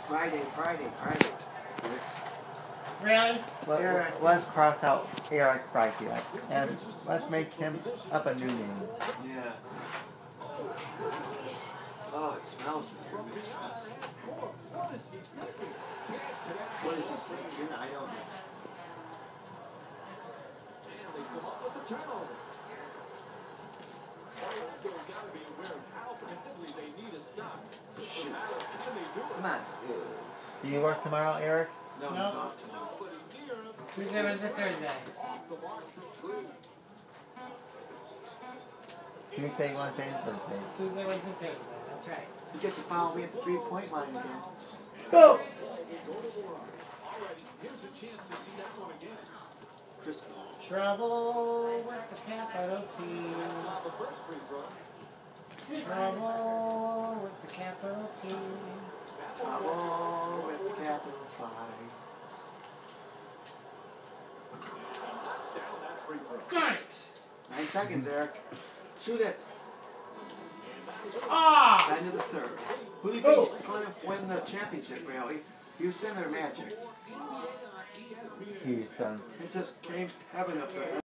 Friday. Really? Let's cross out Eric Frankie and let's make him up a new name. Yeah. Oh, it smells in here. What is he saying? I don't know. And they come up with the turnover. They've got to be aware of how badly they need a stop. No matter how they do it. Come on. Do you work tomorrow, Eric? No, he's off tonight. Tuesday, Wednesday, Thursday. Tuesday, Wednesday, and Thursday. Tuesday, Wednesday, Thursday. That's right. You get to follow me at the 3-point line again. Go! Here's a chance to see that one again. Chris. Trouble with the capital T. The first free throw. Trouble with the capital T. Trouble with the capital 5. Knocks down that free throw. Good. 9 seconds, Eric. Shoot it. Ah! End of the third. Who do you think is going to win the championship, really? Houston or Magic? Houston. It just came to heaven up there.